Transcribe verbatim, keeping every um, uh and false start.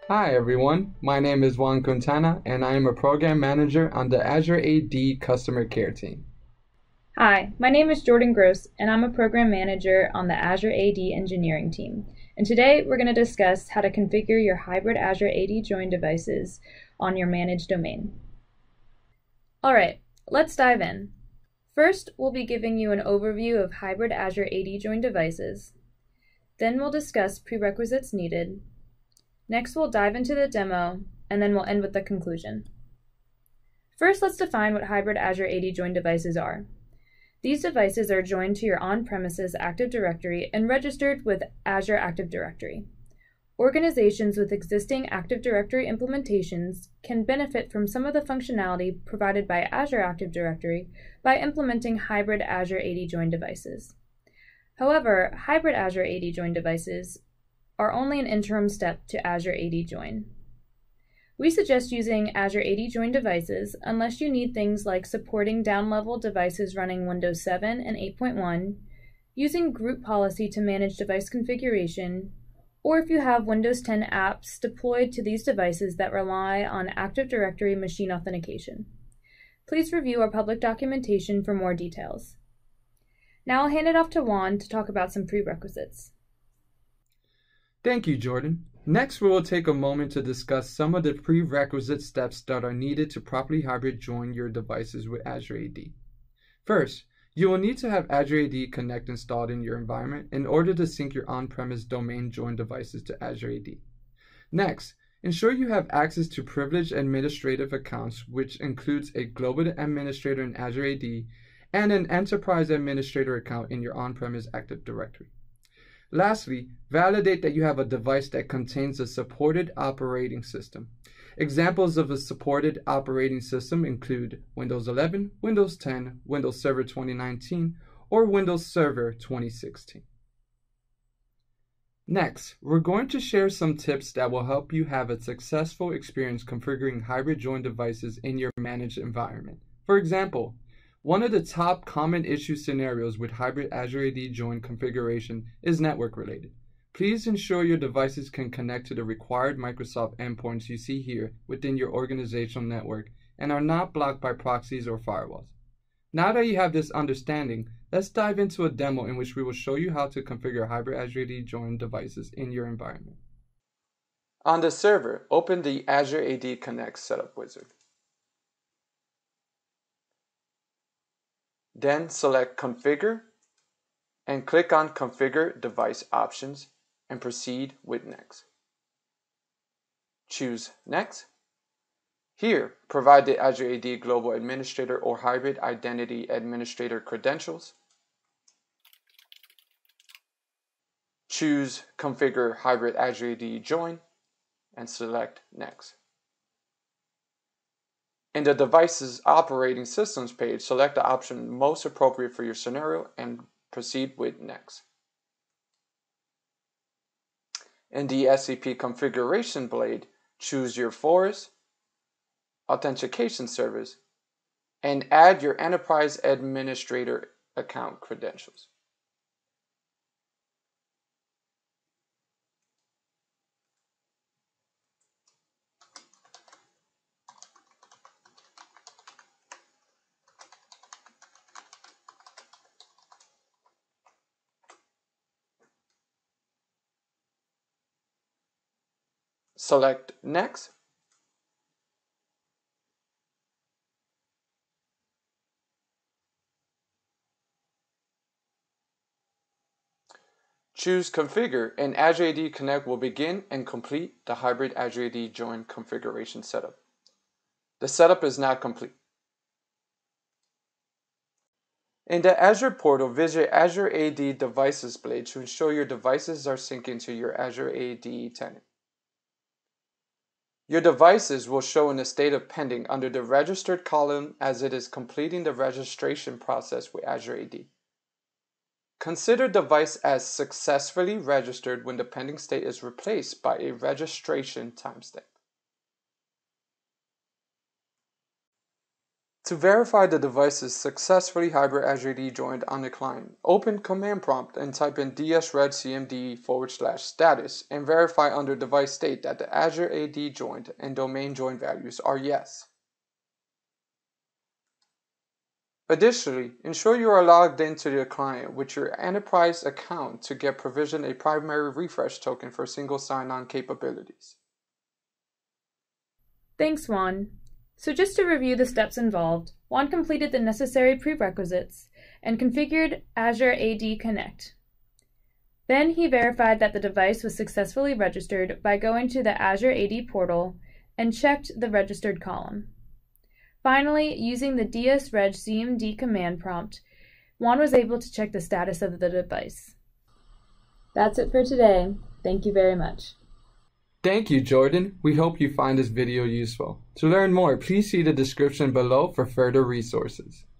Hi everyone, my name is Juan Quintana and I am a program manager on the Azure A D customer care team. Hi, my name is Jordan Gross and I'm a program manager on the Azure A D engineering team. And today we're going to discuss how to configure your hybrid Azure A D join devices on your managed domain. Alright, let's dive in. First, we'll be giving you an overview of hybrid Azure A D join devices. Then we'll discuss prerequisites needed. Next, we'll dive into the demo, and then we'll end with the conclusion. First, let's define what hybrid Azure A D join devices are. These devices are joined to your on-premises Active Directory and registered with Azure Active Directory. Organizations with existing Active Directory implementations can benefit from some of the functionality provided by Azure Active Directory by implementing hybrid Azure A D join devices. However, hybrid Azure A D join devices are only an interim step to Azure A D join. We suggest using Azure A D join devices unless you need things like supporting down-level devices running Windows seven and eight point one, using group policy to manage device configuration, or if you have Windows ten apps deployed to these devices that rely on Active Directory machine authentication. Please review our public documentation for more details. Now I'll hand it off to Juan to talk about some prerequisites. Thank you, Jordan. Next, we will take a moment to discuss some of the prerequisite steps that are needed to properly hybrid join your devices with Azure A D. First, you will need to have Azure A D Connect installed in your environment in order to sync your on-premise domain join devices to Azure A D. Next, ensure you have access to privileged administrative accounts, which includes a global administrator in Azure A D and an enterprise administrator account in your on-premise Active Directory. Lastly, validate that you have a device that contains a supported operating system. Examples of a supported operating system include Windows eleven, Windows ten, Windows Server twenty nineteen, or Windows Server twenty sixteen. Next, we're going to share some tips that will help you have a successful experience configuring hybrid join devices in your managed environment. For example, one of the top common issue scenarios with hybrid Azure A D join configuration is network related. Please ensure your devices can connect to the required Microsoft endpoints you see here within your organizational network and are not blocked by proxies or firewalls. Now that you have this understanding, let's dive into a demo in which we will show you how to configure hybrid Azure A D join devices in your environment. On the server, open the Azure A D Connect Setup Wizard. Then select Configure and click on Configure Device Options and proceed with Next. Choose Next. Here, provide the Azure A D Global Administrator or Hybrid Identity Administrator credentials. Choose Configure Hybrid Azure A D Join and select Next. In the Devices Operating Systems page, select the option most appropriate for your scenario and proceed with Next. In the S C P Configuration blade, choose your Forest, Authentication Service, and add your Enterprise Administrator account credentials. Select Next. Choose Configure and Azure A D Connect will begin and complete the hybrid Azure A D join configuration setup. The setup is now complete. In the Azure portal, visit Azure A D Devices blade to ensure your devices are syncing to your Azure A D tenant. Your devices will show in a state of pending under the registered column as it is completing the registration process with Azure A D. Consider device as successfully registered when the pending state is replaced by a registration timestamp. To verify the device is successfully hybrid Azure A D joined on the client, open Command Prompt and type in dsredcmd forward slash status and verify under device state that the Azure A D joined and domain join values are yes. Additionally, ensure you are logged into the client with your enterprise account to get provisioned a primary refresh token for single sign-on capabilities. Thanks, Juan. So just to review the steps involved, Juan completed the necessary prerequisites and configured Azure A D Connect. Then he verified that the device was successfully registered by going to the Azure A D portal and checked the registered column. Finally, using the dsredcmd command prompt, Juan was able to check the status of the device. That's it for today. Thank you very much. Thank you, Jordan. We hope you find this video useful. To learn more, please see the description below for further resources.